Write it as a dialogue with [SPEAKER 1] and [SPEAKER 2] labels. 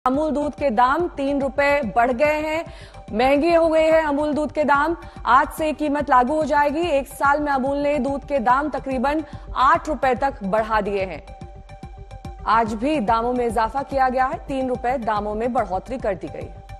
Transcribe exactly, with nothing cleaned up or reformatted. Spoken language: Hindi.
[SPEAKER 1] अमूल दूध के दाम तीन रुपए बढ़ गए हैं, महंगे हो गए हैं अमूल दूध के दाम। आज से कीमत लागू हो जाएगी। एक साल में अमूल ने दूध के दाम तकरीबन आठ रुपए तक बढ़ा दिए हैं। आज भी दामों में इजाफा किया गया है, तीन रुपए दामों में बढ़ोतरी कर दी गई है।